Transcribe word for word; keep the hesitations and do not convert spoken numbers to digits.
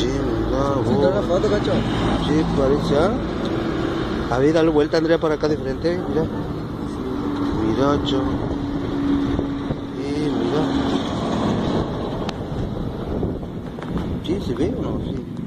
Sí, mira. ¿Sí te da foto, cacho? Sí, parece. ¿Ah? A ver, dale vuelta, Andrea, para acá de frente. Mira. Mira, cho. Sí, mira. Sí, ¿se ve o no? Sí.